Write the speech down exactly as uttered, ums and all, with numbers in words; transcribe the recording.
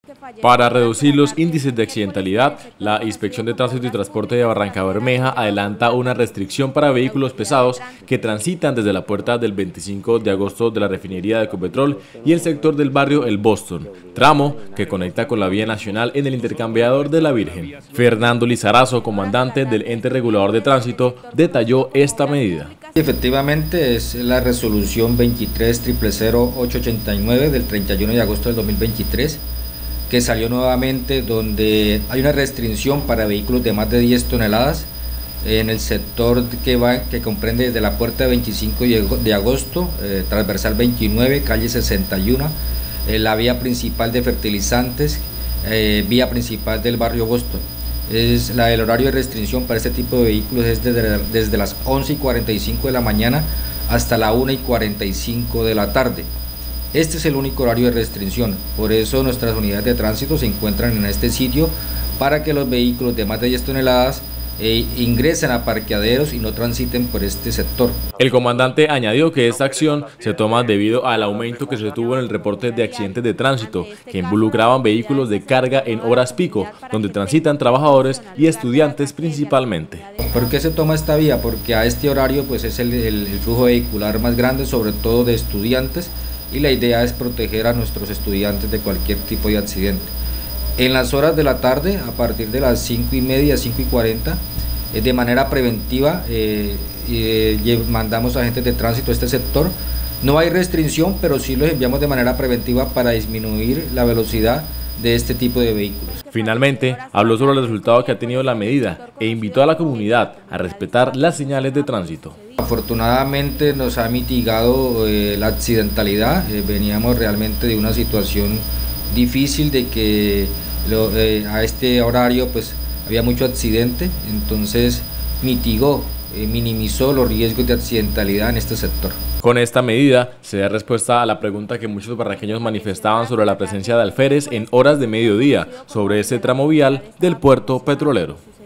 Para reducir los índices de accidentalidad, la Inspección de Tránsito y Transporte de Barrancabermeja adelanta una restricción para vehículos pesados que transitan desde la puerta del veinticinco de agosto de la refinería de Ecopetrol y el sector del barrio El Boston, tramo que conecta con la vía nacional en el intercambiador de la Virgen. Fernando Lizarazo, comandante del ente regulador de tránsito, detalló esta medida. Efectivamente es la resolución veintitrés cero cero cero ocho ochenta y nueve del treinta y uno de agosto del dos mil veintitrés, que salió nuevamente, donde hay una restricción para vehículos de más de diez toneladas en el sector que va que comprende desde la puerta veinticinco de agosto, eh, transversal veintinueve, calle sesenta y uno, eh, la vía principal de fertilizantes, eh, vía principal del barrio Boston. Es la, el horario de restricción para este tipo de vehículos es desde, desde las once y cuarenta y cinco de la mañana hasta la una y cuarenta y cinco de la tarde. Este es el único horario de restricción, por eso nuestras unidades de tránsito se encuentran en este sitio para que los vehículos de más de diez toneladas eh, ingresen a parqueaderos y no transiten por este sector. El comandante añadió que esta acción se toma debido al aumento que se tuvo en el reporte de accidentes de tránsito que involucraban vehículos de carga en horas pico, donde transitan trabajadores y estudiantes principalmente. ¿Por qué se toma esta vía? Porque a este horario pues es el, el, el flujo vehicular más grande, sobre todo de estudiantes, y la idea es proteger a nuestros estudiantes de cualquier tipo de accidente. En las horas de la tarde, a partir de las cinco y media, cinco y cuarenta, eh, de manera preventiva eh, eh, mandamos agentes de tránsito a este sector. No hay restricción, pero sí los enviamos de manera preventiva para disminuir la velocidad de este tipo de vehículos. Finalmente, habló sobre el resultado que ha tenido la medida e invitó a la comunidad a respetar las señales de tránsito. Afortunadamente nos ha mitigado eh, la accidentalidad, eh, veníamos realmente de una situación difícil de que lo, eh, a este horario pues había mucho accidente, entonces mitigó, eh, minimizó los riesgos de accidentalidad en este sector. Con esta medida se da respuesta a la pregunta que muchos barranqueños manifestaban sobre la presencia de alférez en horas de mediodía sobre este tramo vial del puerto petrolero.